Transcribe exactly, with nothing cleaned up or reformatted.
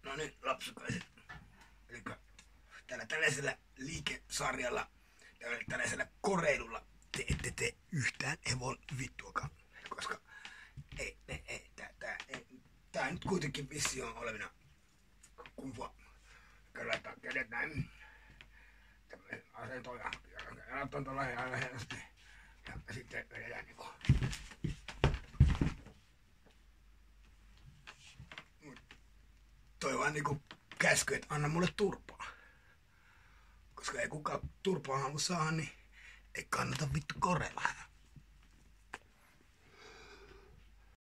No niin, lapsukaiset. Eli tällä tällaisella liikesarjalla ja tällaisella koreilulla te ette tee yhtään hevon vittuakaan. Koska ei, ei, ei, tää, tää, ei, tää nyt kuitenkin vissi on olevina kuva. Laitetaan kädet näin. Tämmöinen asento ja jalat on tuolla ja läheisesti. Ja sitten vedetään niinku. Toi vaan niinku käsky, että anna mulle turpaa. Koska ei kukaan turpaa halua saada, niin ei kannata vittu koreilla.